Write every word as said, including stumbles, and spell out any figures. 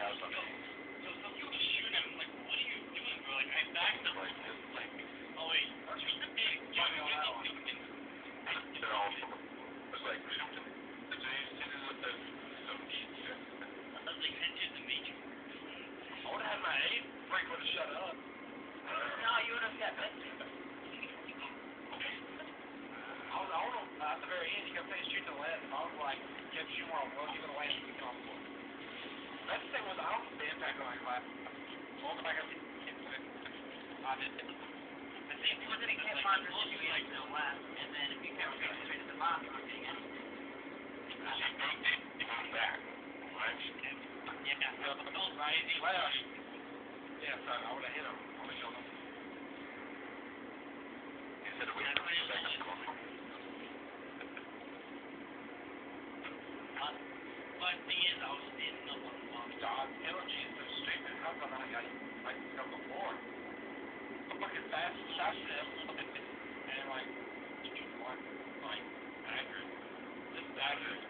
house on me. So, so he was shooting at him, like, what are you doing, bro? Like, I backed up. Like, just like, Oh, wait. Hey, Johnny, what are you doing? they're all, it's like, the days to do with the, some deep shit. I was like, enter the matrix. I would have had my aim. Frank would have shut up. No, you would have got busted. Okay. I was, I don't know, at the very end, he kept saying shoot to the left. I was like, kept shooting where I was, he would have landed and on the floor. That's the thing was, I don't know the impact on my class. All the back I did, I did. But see, if you was in a kid monitor situation to the left, and then if you kept shooting straight at the bottom, you weren't getting anything. She moved it, he moved back. Right? Yeah. No, no, right, he left. Yeah, so I would have hit him. I would have killed him. He said, we have three seconds. But the thing is, I was standing up on the wall. God, energy is so stupid. How come I got like come before? I'm fucking fast, fast and like, like accurate. This is accurate.